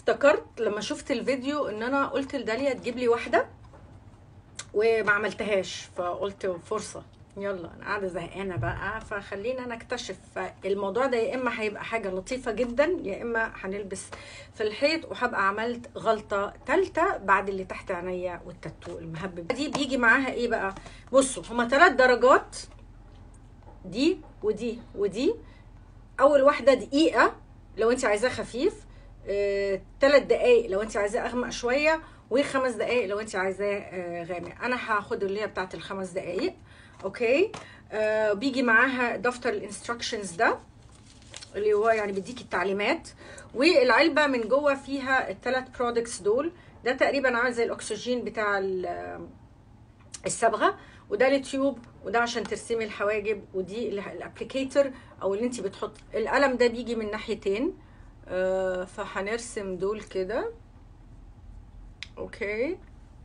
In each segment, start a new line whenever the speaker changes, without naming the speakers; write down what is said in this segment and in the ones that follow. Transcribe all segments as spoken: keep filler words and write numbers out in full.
افتكرت لما شفت الفيديو ان انا قلت لداليا تجيب لي واحده وما عملتهاش، فقلت فرصه يلا انا قاعده زهقانه بقى فخلينا نكتشف. فالموضوع ده يا اما هيبقى حاجه لطيفه جدا يا اما هنلبس في الحيط، وهبقى عملت غلطه ثالثه بعد اللي تحت عينيا والتاتو المهبب دي. بيجي معاها ايه بقى؟ بصوا هما ثلاث درجات، دي ودي ودي. اول واحده دقيقه لو انت عايزاه خفيف، ثلاث آه، دقايق لو انت عايزاه اغمق شويه، وخمس دقايق لو انت عايزاه آه، غامق. انا هاخد اللي هي بتاعت الخمس دقايق. اوكي. آه بيجي معاها دفتر الانستراكشنز ده اللي هو يعني بيديكي التعليمات، والعلبه من جوه فيها الثلاث برودكتس دول. ده تقريبا عامل زي الاكسجين بتاع الصبغه، وده التيوب، وده عشان ترسمي الحواجب، ودي الابليكيتر او اللي انت بتحط القلم. ده بيجي من ناحيتين، آه فهنرسم دول كده. اوكي.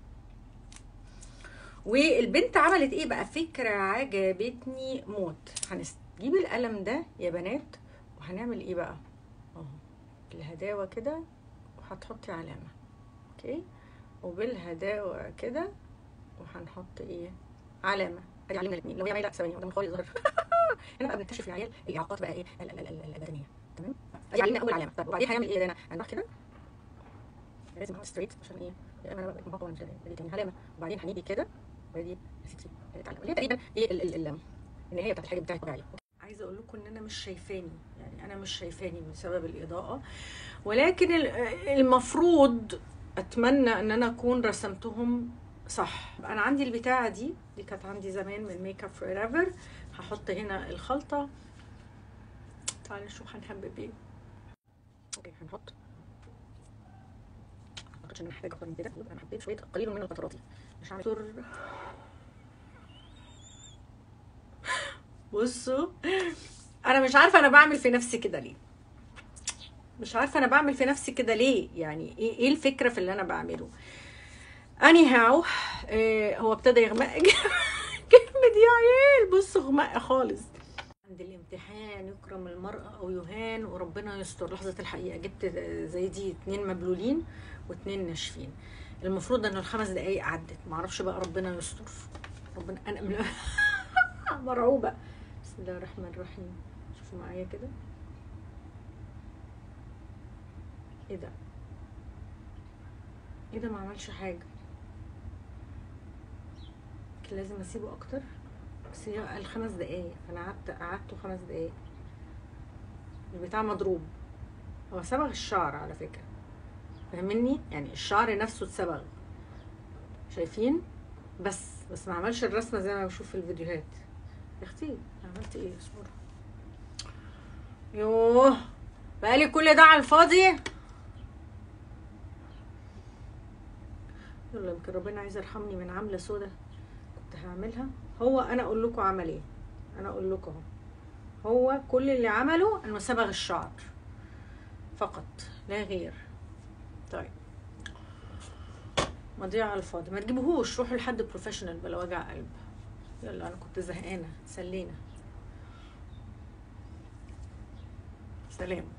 والبنت عملت ايه بقى؟ فكره عجبتني موت. هنجيب القلم ده يا بنات وهنعمل ايه بقى؟ اهو بالهداوه كده، وهتحطي علامه. اوكي. وبالهداوه كده وهنحط ايه؟ علامه. ادي علمنا الاثنين. لو هي مايله ثواني قدام خالص ظهر هنا بقى بنكتشف يا عيال الاعاقات بقى ايه البدنيه. تمام. ادي علمنا اول علامه. طب وبعدين هيعمل ايه ده؟ هنروح كده لازم احط ستريت عشان ايه؟ يا اما انا بقى مبطله مش دي تاني علامه، وبعدين هنيجي كده ودي ستي اتعلم اللي هي تقريبا ايه ال ال ال النهايه بتاعت الحاجه بتاعتك عليها. عايزه اقول لكم ان انا مش شايفاني، يعني انا مش شايفاني بسبب الاضاءه، ولكن المفروض اتمنى ان انا اكون رسمتهم صح. انا عندي البتاعه دي دي كانت عندي زمان من ميك اب فور ايفر. هحط هنا الخلطه. تعالوا نشوف هنحبب ايه. اوكي هنحط، ما اعتقدش ان انا محتاجه اكتر من كده. انا حطيت شويه قليل من القطرات، مش هعمل سر. بصوا انا مش عارفه انا بعمل في نفسي كده ليه، مش عارفه انا بعمل في نفسي كده ليه، يعني ايه ايه الفكره في اللي انا بعمله. اني هاو إيه هو ابتدى يغمق جامد يا عيال. بصوا غمق خالص. عند الامتحان يكرم المرأة او يهان وربنا يستر. لحظة الحقيقة جبت زي دي اتنين مبلولين واتنين ناشفين. المفروض ان الخمس دقايق عدت، معرفش بقى ربنا يستر. ربنا انا من مرعوبة. بسم الله الرحمن الرحيم. شوفوا معايا كده. ايه ده؟ ايه ده؟ ما عملش حاجة. كان لازم اسيبه اكتر، بس هي الخمس دقايق فانا قعدت قعدته خمس دقايق. البتاع مضروب. هو صبغ الشعر على فكرة، فاهمني؟ يعني الشعر نفسه اتصبغ، شايفين؟ بس بس ما عملش الرسمة زي ما بشوف في الفيديوهات. يا اختي عملت ايه؟ اصبري. يوه بقالي كل ده على الفاضي. يلا يمكن ربنا عايز يرحمني من عاملة سودا كنت هعملها. هو انا اقول لكم عمل ايه؟ انا اقول لكم اهو. هو كل اللي عمله انه صبغ الشعر فقط لا غير. طيب مضيع على الفاضي، ما تجيبوهوش، روحوا لحد بروفيشنال بلا وجع قلب. يلا انا كنت زهقانه، سلينا. سلام.